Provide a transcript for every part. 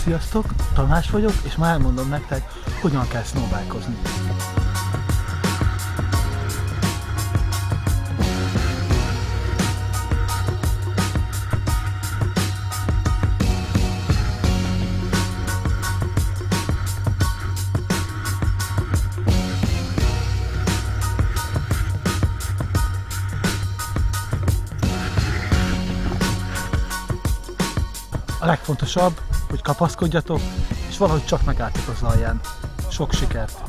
Sziasztok, Tamás vagyok, és már elmondom nektek, hogyan kell snowbikeozni. A legfontosabb, hogy kapaszkodjatok, és valahogy csak megálltok az alján. Sok sikert!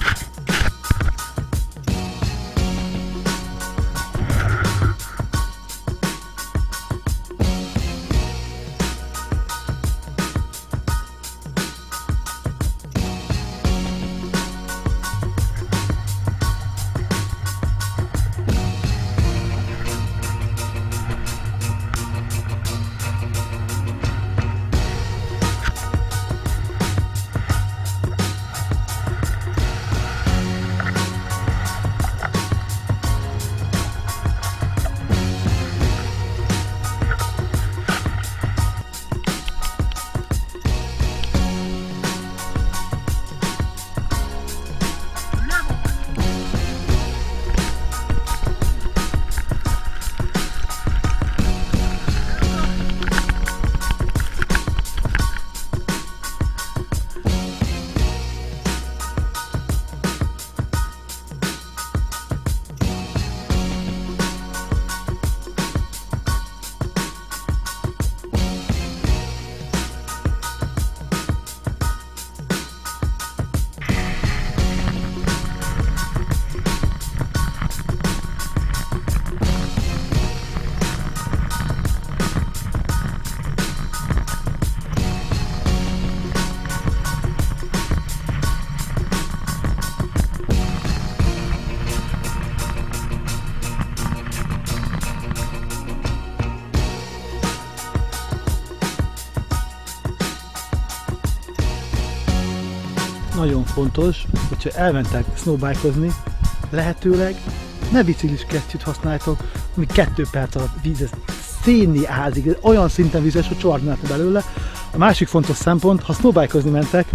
Nagyon fontos, hogyha elmentek snowbikeozni, lehetőleg ne biciklis kesztyűt használjátok, ami 2 perc alatt vízes szénni ázik, olyan szinten vízes, hogy csavarnáltok belőle. A másik fontos szempont, ha snowbikeozni mentek,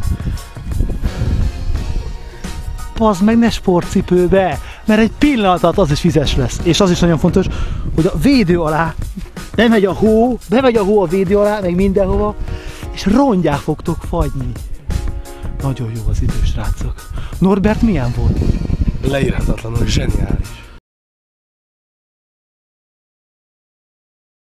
pazd meg ne sportcipőbe, mert egy pillanat alatt az is vizes lesz. És az is nagyon fontos, hogy a védő alá bemegy a hó a védő alá, meg mindenhova, és rongyá fogtok fagyni. Nagyon jó az idő, srácok. Norbert milyen volt? Leírhatatlanul zseniális.